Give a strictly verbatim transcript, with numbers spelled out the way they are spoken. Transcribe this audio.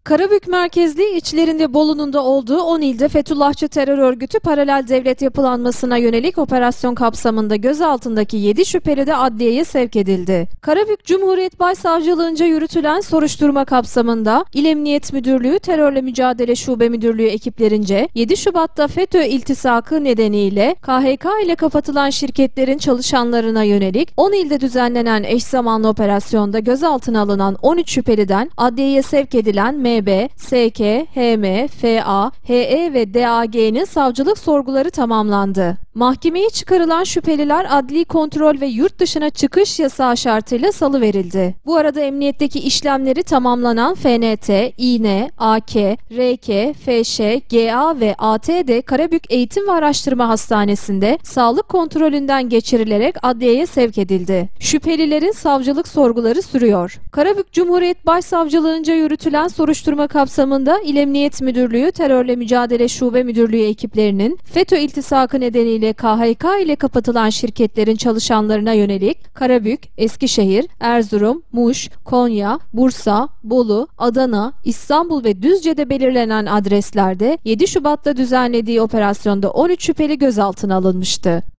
Karabük merkezli içlerinde Bolu'nun da olduğu on ilde Fethullahçı terör örgütü paralel devlet yapılanmasına yönelik operasyon kapsamında gözaltındaki yedi şüpheli de adliyeye sevk edildi. Karabük Cumhuriyet Başsavcılığınca yürütülen soruşturma kapsamında İl Emniyet Müdürlüğü Terörle Mücadele Şube Müdürlüğü ekiplerince yedi Şubat'ta FETÖ iltisakı nedeniyle K H K ile kapatılan şirketlerin çalışanlarına yönelik on ilde düzenlenen eş zamanlı operasyonda gözaltına alınan on üç şüpheliden adliyeye sevk edilen M B, S K, H M, F A, H E ve D A G'nin savcılık sorguları tamamlandı. Mahkemeye çıkarılan şüpheliler adli kontrol ve yurt dışına çıkış yasağı şartıyla salıverildi. Bu arada emniyetteki işlemleri tamamlanan F N T, İ N, A K, R K, F Ş, G A ve A T de Karabük Eğitim ve Araştırma Hastanesi'nde sağlık kontrolünden geçirilerek adliyeye sevk edildi. Şüphelilerin savcılık sorguları sürüyor. Karabük Cumhuriyet Başsavcılığınca yürütülen soruşturma kapsamında İl Emniyet Müdürlüğü Terörle Mücadele Şube Müdürlüğü ekiplerinin FETÖ iltisakı nedeniyle K H K ile kapatılan şirketlerin çalışanlarına yönelik Karabük, Eskişehir, Erzurum, Muş, Konya, Bursa, Bolu, Adana, İstanbul ve Düzce'de belirlenen adreslerde yedi Şubat'ta düzenlediği operasyonda on üç şüpheli gözaltına alınmıştı.